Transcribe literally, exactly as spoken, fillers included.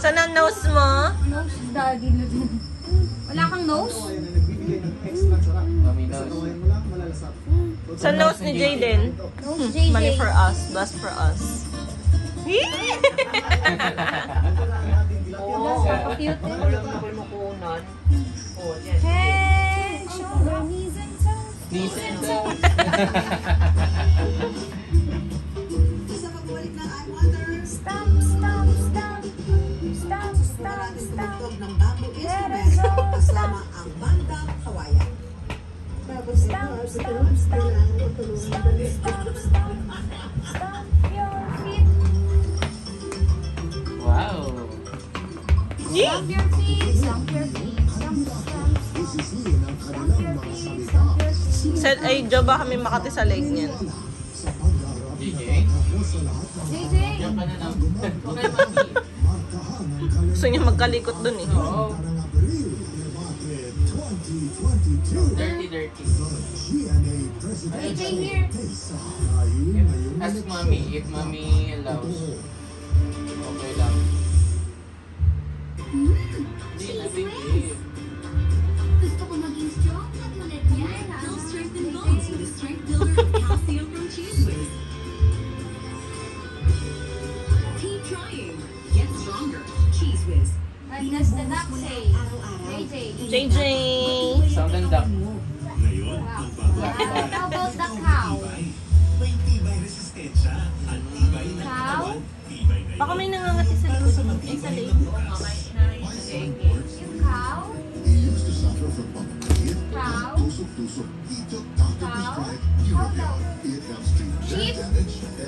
Saan ang nose mo? Nose, daddy. Wala kang nose? Mami nose. Sa nose ni Jayden. Nose, J J. Money for us, best for us. Oo. Cute. Walang nakulukunan. Oo, yan. Hey, shoulder, knees and toes. Knees and toes. Stop, stop, stop. Stop, stop, stop. Let us go. Stop. Stop, stop, stop. Stop, stop, stop. Stop your feet. Wow. Stomp your feet. Stomp your feet. Stomp, stomp, stomp. Stomp your feet. Stomp your feet. Said, ay, Jo ba kami makati sa leg niyan? J J? J J. Diyan ka na lang. Okay, mami. Gusto niya magkalikot dun eh. Oo. Dirty, dirty. J J here. Ask mommy if mommy allows. Okay lang. Hindi na, baby. Gusto ko maging strong at ulit yan. Help strengthen bones with the strength builder of calcium from Cheese Whiz. Keep trying. Get stronger. Cheese Whiz. And that's the duck say. J J. J J! Sound and duck. Wow. How about the cow? Cow? Baka may nangangati sa likod. Ay, sa leg. Yung cow? Cow? Cow? How about sheep?